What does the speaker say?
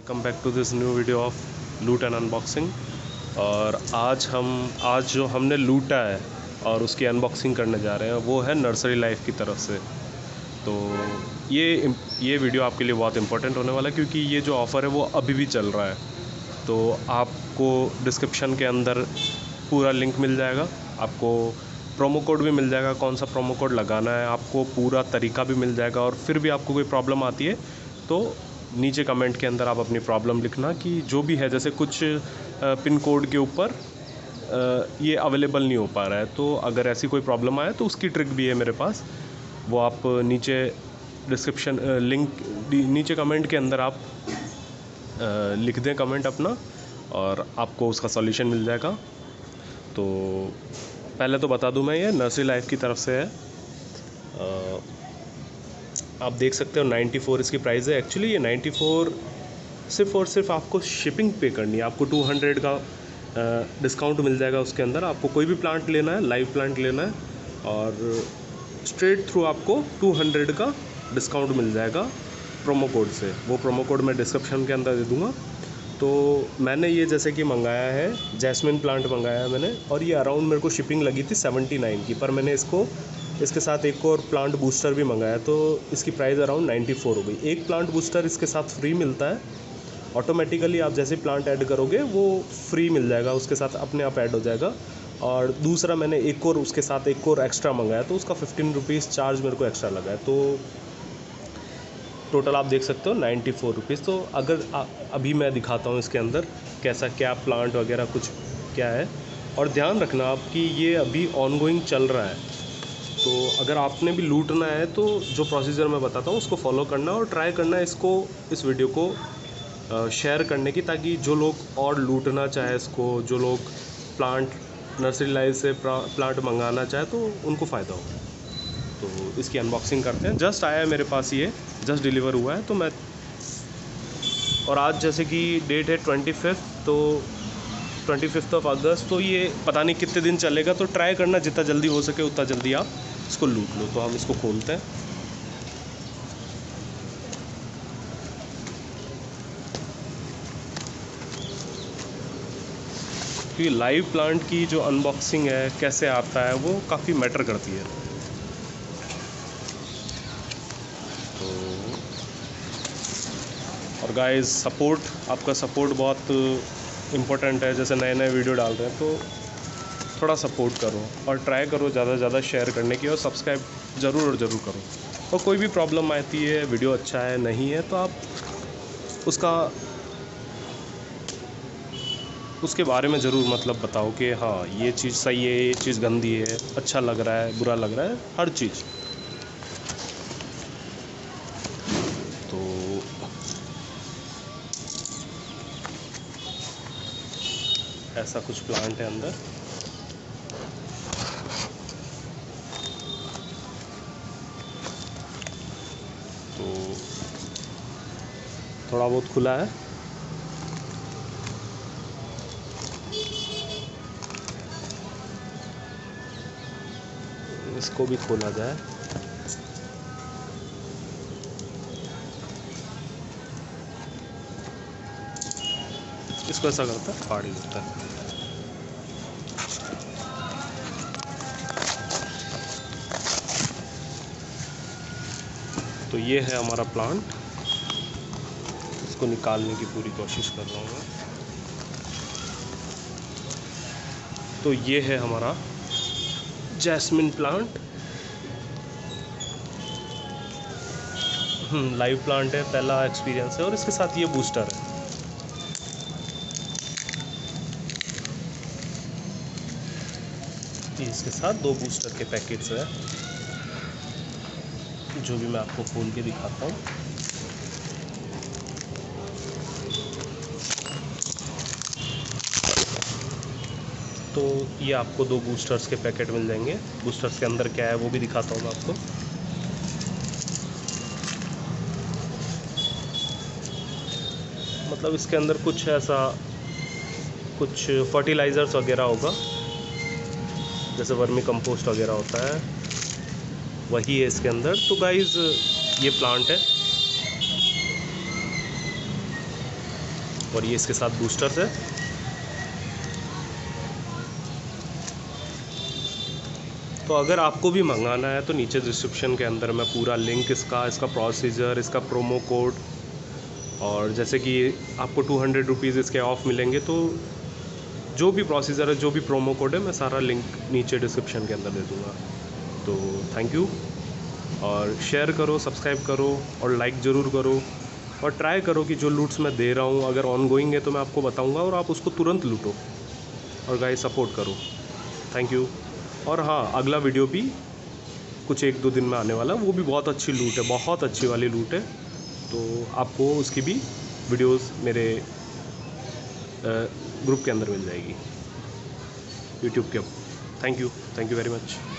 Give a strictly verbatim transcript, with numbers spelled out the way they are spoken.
Welcome back to this new video of loot and unboxing. और आज हम आज जो हमने लूटा है और उसकी अनबॉक्सिंग करने जा रहे हैं वो है नर्सरी लाइफ की तरफ से। तो ये ये वीडियो आपके लिए बहुत इंपॉर्टेंट होने वाला है क्योंकि ये जो ऑफ़र है वो अभी भी चल रहा है। तो आपको डिस्क्रिप्शन के अंदर पूरा लिंक मिल जाएगा, आपको प्रोमो कोड भी मिल जाएगा, कौन सा प्रोमो कोड लगाना है आपको पूरा तरीका भी मिल जाएगा। और फिर भी आपको कोई प्रॉब्लम आती है तो नीचे कमेंट के अंदर आप अपनी प्रॉब्लम लिखना कि जो भी है, जैसे कुछ पिन कोड के ऊपर ये अवेलेबल नहीं हो पा रहा है, तो अगर ऐसी कोई प्रॉब्लम आए तो उसकी ट्रिक भी है मेरे पास। वो आप नीचे डिस्क्रिप्शन लिंक नीचे कमेंट के अंदर आप लिख दें कमेंट अपना और आपको उसका सॉल्यूशन मिल जाएगा। तो पहले तो बता दूं मैं, ये नर्सरी लाइफ की तरफ से है। आ, आप देख सकते हो चौरानवे इसकी प्राइस है। एक्चुअली ये चौरानवे सिर्फ और सिर्फ आपको शिपिंग पे करनी है। आपको दो सौ का डिस्काउंट मिल जाएगा उसके अंदर। आपको कोई भी प्लांट लेना है, लाइव प्लांट लेना है और स्ट्रेट थ्रू आपको दो सौ का डिस्काउंट मिल जाएगा प्रोमो कोड से। वो प्रोमो कोड मैं डिस्क्रिप्शन के अंदर दे दूँगा। तो मैंने ये जैसे कि मंगाया है, जैस्मिन प्लांट मंगाया है मैंने, और ये अराउंड मेरे को शिपिंग लगी थी उन्यासी की, पर मैंने इसको इसके साथ एक और प्लांट बूस्टर भी मंगाया तो इसकी प्राइस अराउंड चौरानवे हो गई। एक प्लांट बूस्टर इसके साथ फ्री मिलता है ऑटोमेटिकली। आप जैसे प्लांट ऐड करोगे वो फ्री मिल जाएगा, उसके साथ अपने आप ऐड हो जाएगा। और दूसरा मैंने एक और उसके साथ एक और एक्स्ट्रा मंगाया तो उसका फिफ्टीन रुपीज़ चार्ज मेरे को एक्स्ट्रा लगा है। तो टोटल आप देख सकते हो नाइन्टी फोर रुपीज़। तो अगर आ, अभी मैं दिखाता हूँ इसके अंदर कैसा क्या प्लांट वगैरह कुछ क्या है। और ध्यान रखना आप कि ये अभी ऑनगोइंग चल रहा है, तो अगर आपने भी लूटना है तो जो प्रोसीजर मैं बताता हूँ उसको फॉलो करना और ट्राई करना इसको, इस वीडियो को शेयर करने की, ताकि जो लोग और लूटना चाहे इसको, जो लोग प्लांट नर्सरी लाइफ से प्लांट मंगाना चाहे तो उनको फ़ायदा हो। तो इसकी अनबॉक्सिंग करते हैं। जस्ट आया है मेरे पास, ये जस्ट डिलीवर हुआ है। तो मैं और आज जैसे कि डेट है ट्वेंटी फिफ्थ, तो ट्वेंटी फिफ्थ ऑफ अगस्त, तो ये पता नहीं कितने दिन चलेगा। तो ट्राई करना जितना जल्दी हो सके उतना जल्दी आप इसको लूट लो। तो हम इसको खोलते हैं। क्योंकि लाइव प्लांट की जो अनबॉक्सिंग है कैसे आता है वो काफ़ी मैटर करती है। तो और गाइस, सपोर्ट, आपका सपोर्ट बहुत इम्पोर्टेंट है। जैसे नए नए वीडियो डाल रहे हैं तो थोड़ा सपोर्ट करो और ट्राई करो ज़्यादा से ज़्यादा शेयर करने की, और सब्सक्राइब ज़रूर और ज़रूर करो। और कोई भी प्रॉब्लम आती है, वीडियो अच्छा है नहीं है, तो आप उसका उसके बारे में ज़रूर मतलब बताओ कि हाँ ये चीज़ सही है, ये चीज़ गंदी है, अच्छा लग रहा है, बुरा लग रहा है, हर चीज़। तो ऐसा कुछ प्लांट है अंदर। तो थोड़ा बहुत खुला है। इसको भी खोला जाए। इसको ऐसा करता है, फाड़ ही देता है। तो ये है हमारा प्लांट। इसको निकालने की पूरी कोशिश कर रहा हूँ मैं। तो ये है हमारा jasmine plant. Hmm live plant है, पहला एक्सपीरियंस है। और इसके साथ ये बूस्टर है। इसके साथ दो बूस्टर के पैकेट्स है, जो भी मैं आपको खोल के दिखाता हूँ। तो ये आपको दो बूस्टर्स के पैकेट मिल जाएंगे। बूस्टर्स के अंदर क्या है वो भी दिखाता हूँ मैं आपको। मतलब इसके अंदर कुछ ऐसा कुछ फर्टिलाइज़र्स वगैरह होगा, जैसे वर्मी कंपोस्ट वगैरह होता है, वही है इसके अंदर। तो गाइज़ ये प्लांट है। और ये इसके साथ बूस्टर्स है। तो अगर आपको भी मंगाना है तो नीचे डिस्क्रिप्शन के अंदर मैं पूरा लिंक इसका इसका प्रोसीजर, इसका प्रोमो कोड, और जैसे कि आपको टू हंड्रेड रुपीज़ इसके ऑफ़ मिलेंगे, तो जो भी प्रोसीजर है, जो भी प्रोमो कोड है, मैं सारा लिंक नीचे डिस्क्रिप्शन के अंदर दे दूँगा। तो थैंक यू, और शेयर करो, सब्सक्राइब करो और लाइक ज़रूर करो, और ट्राई करो कि जो लूट्स मैं दे रहा हूँ अगर ऑन गोइंग है तो मैं आपको बताऊँगा और आप उसको तुरंत लूटो, और गाइस सपोर्ट करो। Thank you. और हाँ, अगला वीडियो भी कुछ एक दो दिन में आने वाला, वो भी बहुत अच्छी लूट है, बहुत अच्छी वाली लूट है, तो आपको उसकी भी वीडियोस मेरे ग्रुप के अंदर मिल जाएगी यूट्यूब के। Thank you, thank you very much.